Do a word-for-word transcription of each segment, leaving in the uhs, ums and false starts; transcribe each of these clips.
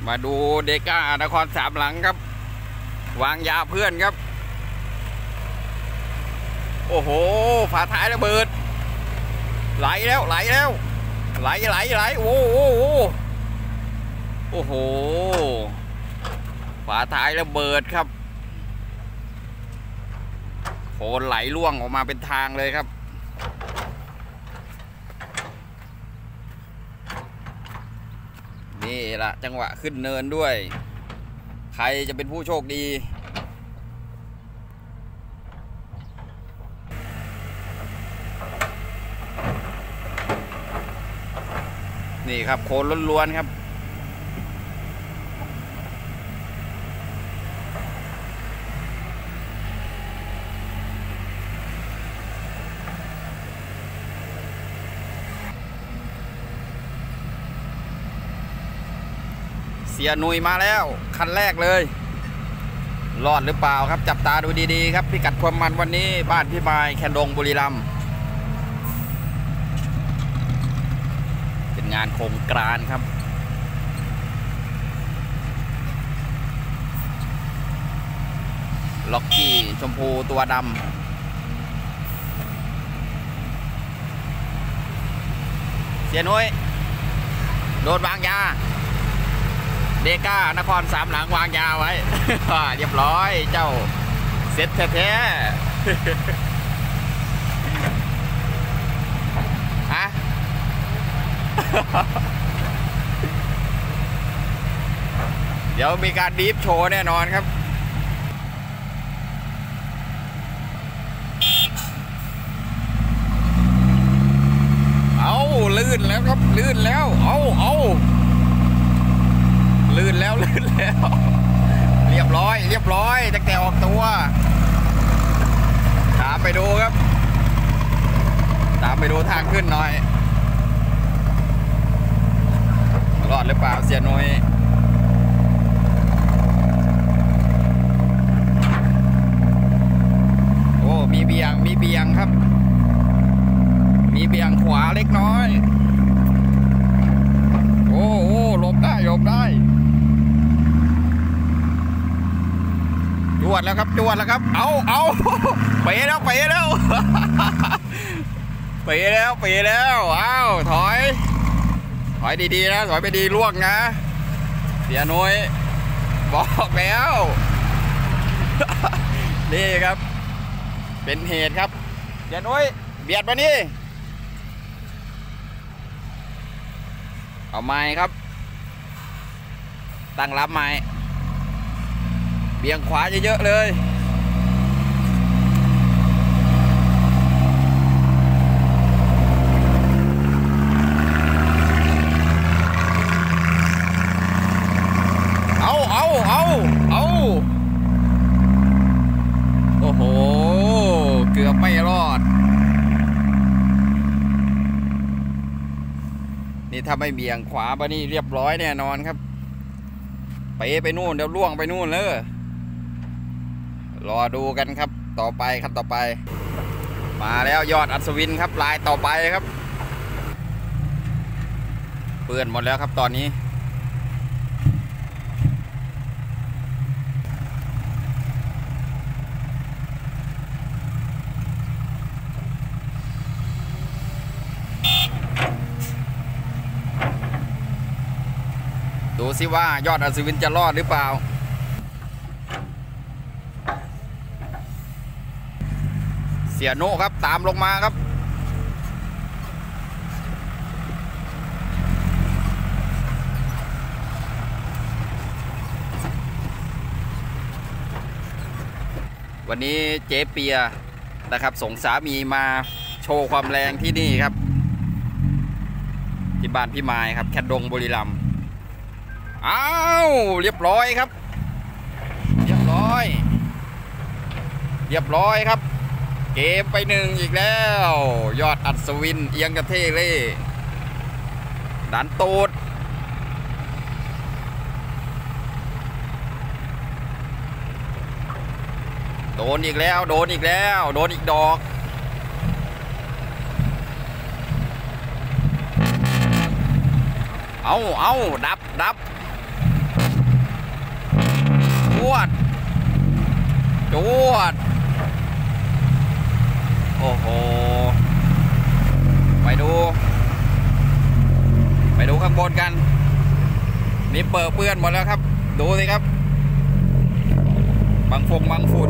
มาดูเดก้านครสามหลังครับวางยาเพื่อนครับโอ้โหฝาท้ายระเบิดไหลแล้วไหลแล้วไหลไหลไหลโอ้โหโอ้โหฝาท้ายระเบิดครับโคลนไหลล่วงออกมาเป็นทางเลยครับนี่ละจังหวะขึ้นเนินด้วยใครจะเป็นผู้โชคดีนี่ครับโคลนล้วนๆครับเสียหนุยมาแล้วคันแรกเลยรอดหรือเปล่าครับจับตาดูดีๆครับพิกัดความมันวันนี้บ้านพี่มายแคนดงบุรีรัมย์เป็นงานโครงการครับล็อกกี้ชมพูตัวดำเสียหนุยโดนวางยาเดก้านครสามหลังวางยาไว้ เรียบร้อยเจ้าเสร็จแท้ๆฮะ เดี๋ยวมีการดีฟโชว์แน่นอนครับเอาลื่นแล้วครับลื่นแล้วเอาเอาลื่นแล้วลื่นแล้วเรียบร้อยเรียบร้อยตั้งแต่ออกตัวตามไปดูครับตามไปดูทางขึ้นหน่อยรอดหรือเปล่าเสียหนุยโอ้มีเบียงมีเบียงครับมีเบียงขวาเล็กน้อยโอ้โอ้หลบได้หลบได้จวดแล้วครับจวดแล้วครับเอาเอาเป๋แล้วเป๋แล้วเป๋แล้วเป๋แล้วอ้าวถอยถอยดีๆนะถอยไปดีล่วงนะเสียหนุยบอกแล้วนี่ครับเป็นเหตุครับเสียหนุยเบียดมานี่เอาไม้ครับตั้งรับไม้เบี่ยงขวาเยอะๆเลยเอาเอาเอาเอาโอ้โหเกือบไม่รอดนี่ถ้าไม่เบี่ยงขวาไปนี่เรียบร้อยแน่นอนครับไปไปนู่นเดี๋ยวล่วงไปนู่นเลยรอดูกันครับต่อไปครับต่อไปมาแล้วยอดอัศวินครับลายต่อไปครับเปื้อนหมดแล้วครับตอนนี้ดูสิว่ายอดอัศวินจะรอดหรือเปล่าเสียโน่ครับตามลงมาครับวันนี้เจ๊เปียนะครับส่งสามีมาโชว์ความแรงที่นี่ครับที่บ้านพี่มายครับแคนดงบุรีรัมย์อ้าวเรียบร้อยครับเรียบร้อยเรียบร้อยครับเกมไปหนึ่งอีกแล้วยอดอัศวินเอียงกระเทเล่ดันตูดโดนอีกแล้วโดนอีกแล้วโดนอีกดอก เอาเอาดับดับวดโอ้โหไปดูไปดูข้างบนกันนี่เปิดเปื้อนหมดแล้วครับดูสิครับบางฟงบางฝุ่น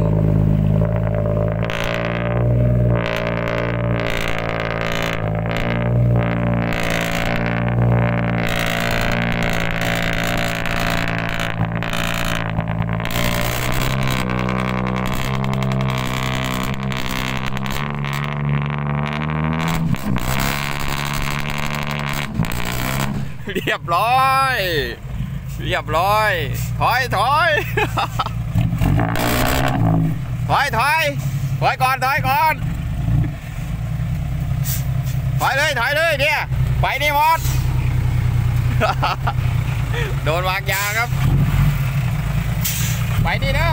เรียบร้อยเรียบร้อยถอยถอยถอยถอยถอยก่อนถอยก่อนถอยเลยถอยเลยเนี่ยไปนี่มอส โดนวางยาครับไปนี่นะ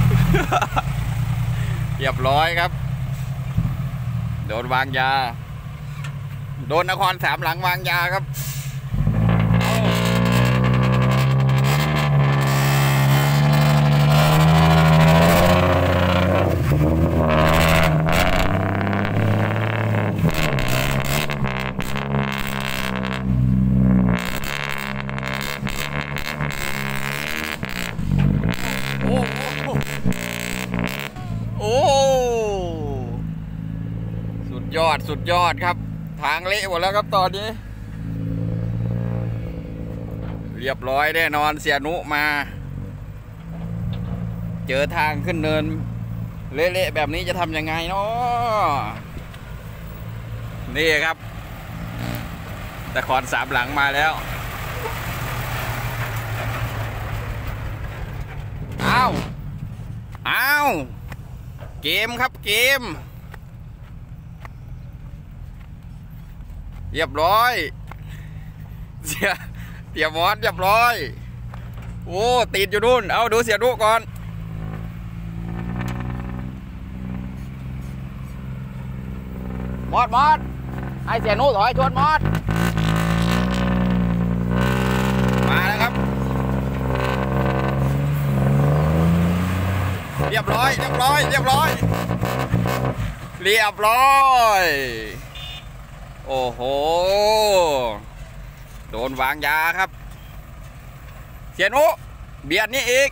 เรียบร้อยครับโดนวางยาโดนนครสามหลังวางยาครับโอ้โอ้สุดยอดสุดยอดครับทางเละหมดแล้วครับตอนนี้เรียบร้อยแน่นอนเสียนุมาเจอทางขึ้นเนินเละๆแบบนี้จะทำยังไงเนาะนี่ครับตะขอนสามหลังมาแล้วอ้าวอ้าวเกมครับเกมเรียบร้อยเสียเสียมอสเรียบร้อยโอ้ติดอยู่นู่นเอาดูเสียดุก่อนมอสมอสไอเสียนุถอยชนมอสมาแล้วครับเรียบร้อยเรียบร้อยเรียบร้อยเรียบร้อยโอ้โหโดนวางยาครับเสียนุเบียดนี่อีก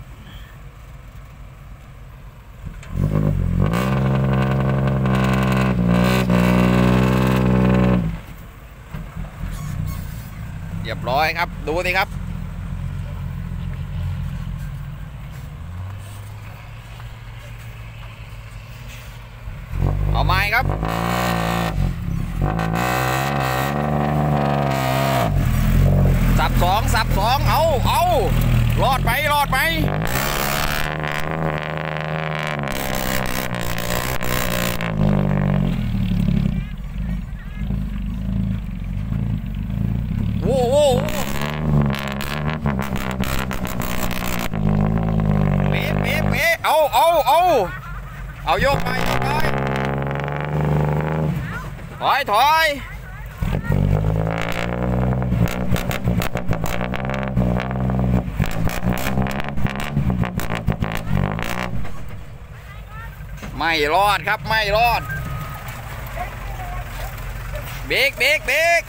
เรียบร้อยครับดูสิครับเอาไม้ครับสับสองสับสองเอาเอารอดไหมรอดไหมโว้โว้เป๊ะเป๊ะเป๊ะเอาเอาเอาเอาโยกไปโยกไปถอยถอยไม่รอดครับไม่รอดเบรกเบรกเบรก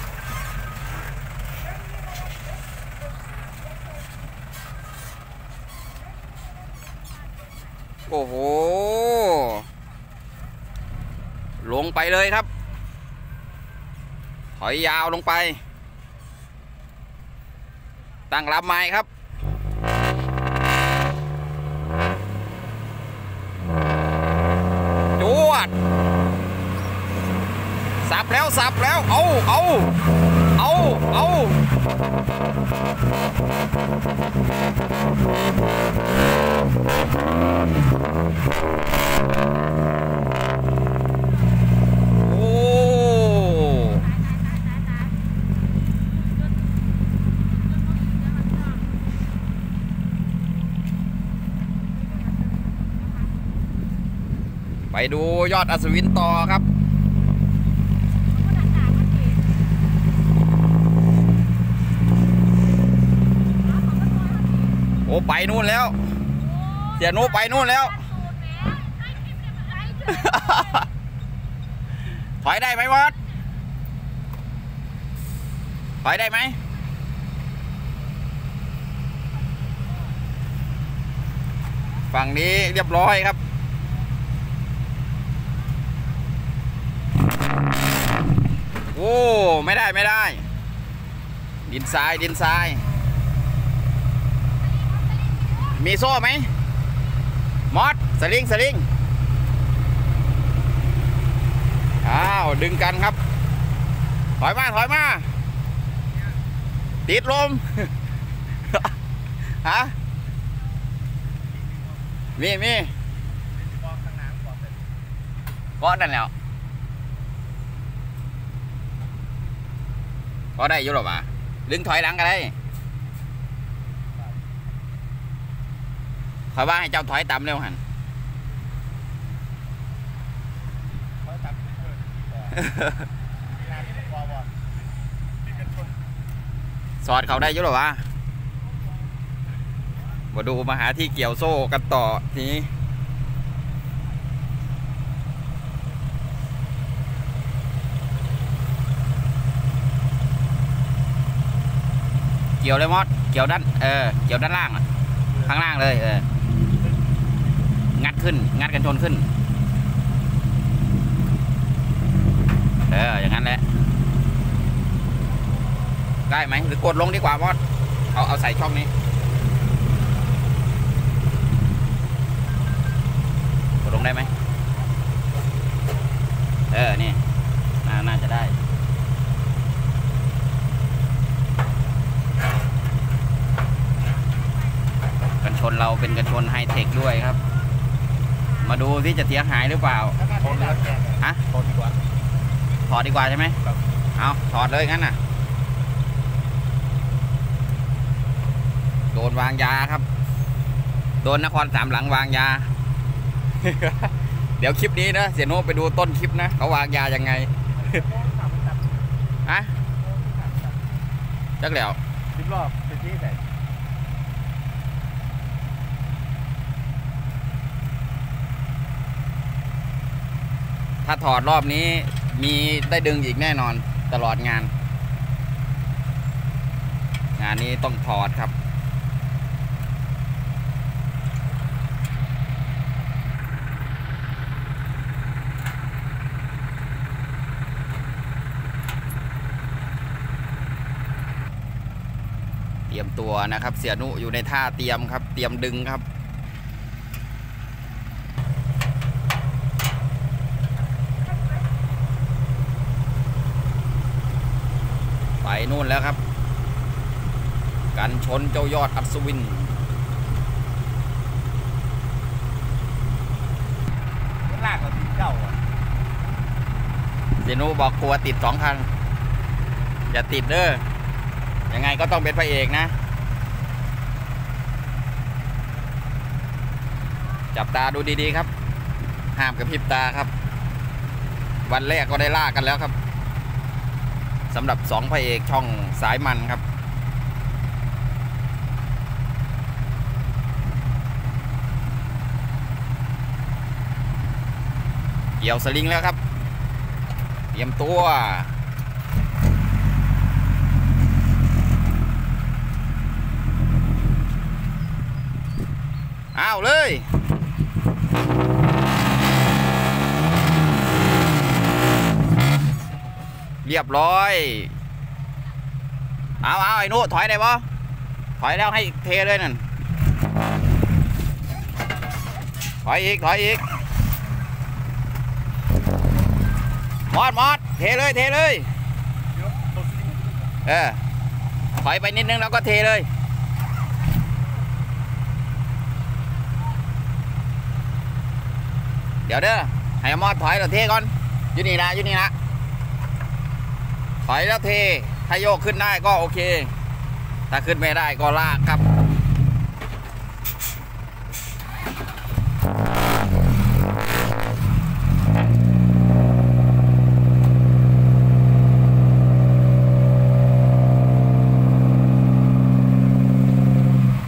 โอ้โหลงไปเลยครับถอยยาวลงไปตั้งรับไม้ครับจวดสับแล้วสับแล้วเอาเอาเอาเอาโอ้ไปดูยอดอัศวินต่อครับโอ้ไปนู่นแล้วเสียนุไปนู่นแล้วถอยได้ไหมมอสถอยได้ไหมฝั่งนี้เรียบร้อยครับโอ้ไม่ได้ไม่ได้ดินทรายดินทรายมีโซ่ไหมมอสสลิงสลิงอ้าวดึงกันครับถอยมาถอยมาติดลม ฮะมีมีก็นั่นแล้วก็ได้อยู่หรอวะดึงถอยหลังกันได้คอยว่าให้เจ้าถอยต่ำเร็วหันสอดเขาได้อยู่หรอวะมาดูมาหาที่เกี่ยวโซ่กันต่อทีนี้เกี่ยวเลยมอสเกี่ยวด้านเออเกี่ยวด้านล่างข้างล่างเลยเอองัดขึ้นงัดกันชนขึ้นเอออย่างนั้นแหละได้ไหมหรือกดลงดีกว่ามอสเอาเอาใส่ช่องนี้กดลงได้ไหมเออนี่น่าจะได้กันชนเราเป็นกันชนไฮเทคด้วยครับมาดูที่จะเสียหายหรือเปล่าฮะถอดดีกว่าถอดดีกว่าใช่ไหมเอาถอดเลยงั้นน่ะโดนวางยาครับโดนนครสามหลังวางยา เดี๋ยวคลิปนี้นะเสียโน้ไปดูต้นคลิปนะเขาวางยายังไง ฮะจักแล้วสิบรอบเป็นที่ไหนถ้าถอดรอบนี้มีได้ดึงอีกแน่นอนตลอดงานงานนี้ต้องถอดครับเตรียมตัวนะครับเสียนุอยู่ในท่าเตรียมครับเตรียมดึงครับไปนู่นแล้วครับกันชนเจ้ายอดอัศวินลากเราติดเจ้าเสียนุบอกกลัวติดสองคันอย่าติดเด้อยังไงก็ต้องเป็นพระเอกนะจับตาดูดีๆครับห้ามกระพริบตาครับวันแรกก็ได้ล่ากันแล้วครับสำหรับสองพระเอกช่องสายมันครับเกี่ยวสลิงแล้วครับเตรียมตัวอ้าวเลยเรียบร้อยเอาเอาไอ้นุถอยได้ปะถอยแล้วให้เทเลยนั่นถอยอีกถอยอีกมอดมอดเทเลยเทเลยเออถอยไปนิดนึงแล้วก็เทเลยเดี๋ยวเด้อให้มอดถอยแล้วเทก่อนอยู่นี่นะอยู่นี่นะถอยแล้วเทถ้าโยกขึ้นได้ก็โอเคถ้าขึ้นไม่ได้ก็ลากครับ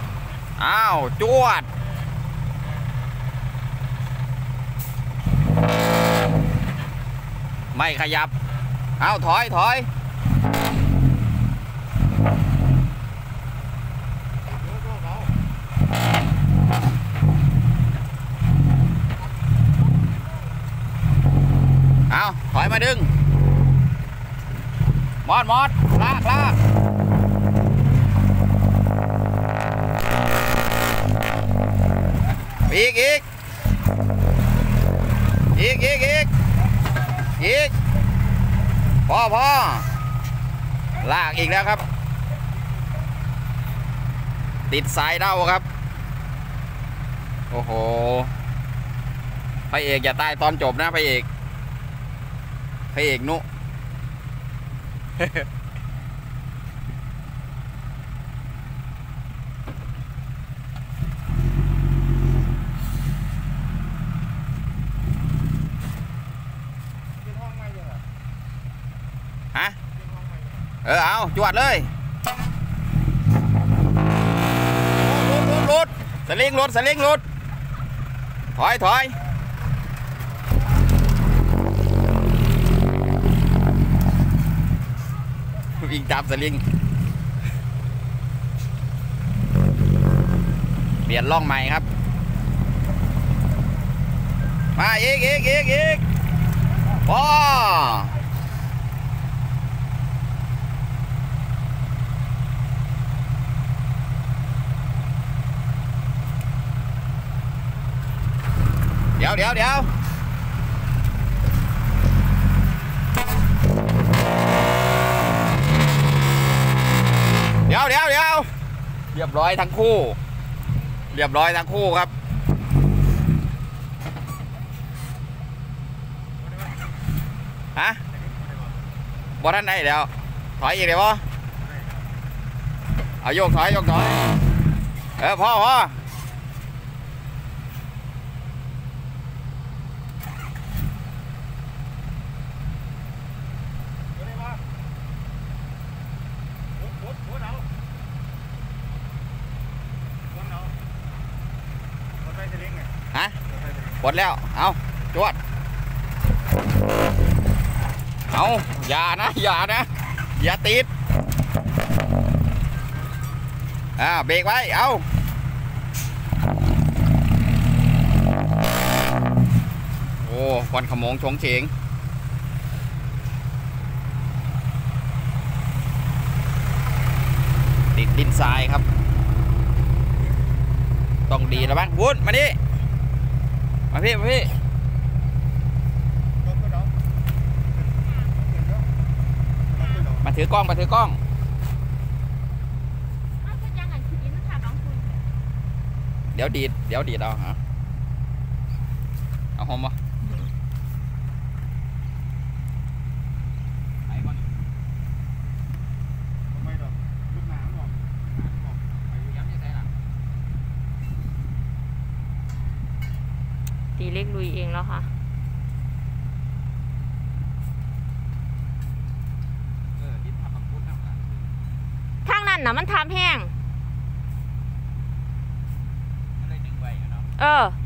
อ้าวจวดไม่ขยับเอาถอยถอยเอาถอยมาดึงมอดมอดลากลากอีกอีกอีกอีกอีกอีกพอพอลากอีกแล้วครับติดสายเด้าครับโอ้โหพระเอกอย่าตายตอนจบนะพระเอกพระเอกนุ ฮะเออเอาจวดเลยรุดรุดรุดสลิงรุดสลิงรุดถอยถอยวิ่งตามสลิงเปลี่ยนล่องใหม่ครับมาอีกอีกอีกอีกพอเดี๋ยวเดี๋ยวเดี๋ยวเดี๋ยวเดี๋ยวเดี๋ยวเรียบร้อยทั้งคู่เรียบร้อยทั้งคู่ครับฮะบอท่านได้แล้วถอยอีกเลยวะเอาโยกถอยโยกถอยเออพ่อพ่อฮะหมดแล้วเอาจวดเอาอย่านะอย่านะอย่าติดอ่าเบรกไว้เอาโอ้ควันขโมงชงเฉงติดดินทรายครับต้องดีแล้วบ้างวุ้นมาดิมาพี่มาพี่มาถือกล้องมาถือกล้องเดี๋ยวดีดเดี๋ยวดีดเอาฮะเอาหอมปะตีเล็กลุยเองแล้วค่ะทางนั้นนะมันทำแห้งเออ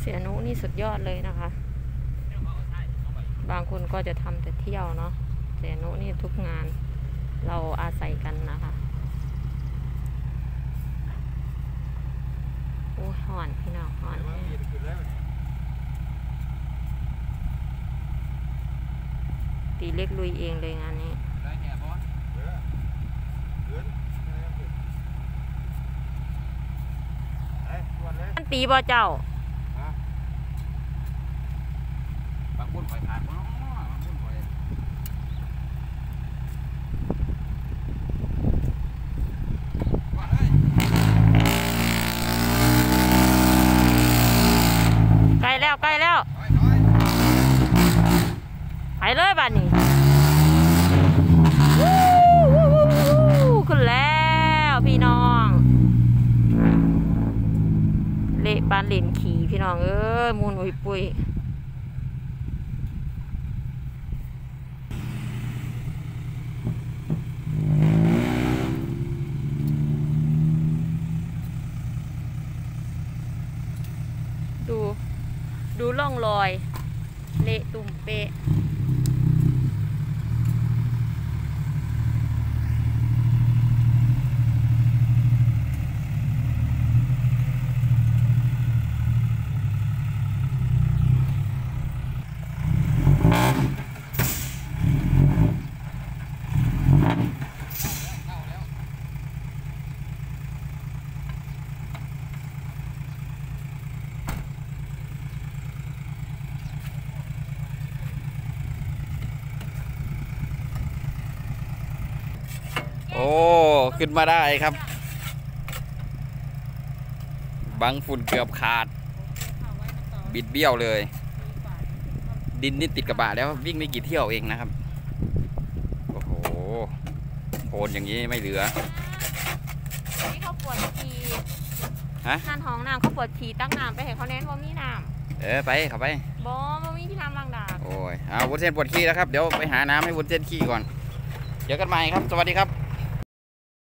เสียนุนี่สุดยอดเลยนะคะ บางคนก็จะทำแต่เที่ยวเนาะเสียนุนี่ทุกงานเราอาศัยกันนะคะโอ้ห่อนพี่น้องห่อนตีเล็กลุยเองเลยงานนี้มันตีบ่เจ้าบางคนปล่อยผ่านบางคนปล่อยใกล้แล้วใกล้แล้วไปเลยบ้านนี้ขึ้นแล้วพี่น้องเละปานเหรนขี่พี่น้องเอ้ยมูนอุยปุยดูดูร่องรอยเละตุ่มเปะโอ้ขึ้นมาได้ครับบังฝุ่นเกือบขาดบิดเบี้ยวเลยดินนี่ติดกระบะแล้ววิ่งไม่กี่เที่ยวเองนะครับโอ้โหโคนอย่างนี้ไม่เหลือนี่เขาปวดฉี่ฮะนั่นห้องน้ำเขาปวดฉี่ตั้งน้ำไปเห็นเขาเน้นว่ามีน้ำเออไปเข้าไปบอว่ามีที่น้ำล้างดาบโอ้ยเอาวุ้นเส้นปวดขี้แล้วครับเดี๋ยวไปหาน้ำให้วุ้นเส้นขี้ก่อนเจอกันใหม่ครับสวัสดีครับ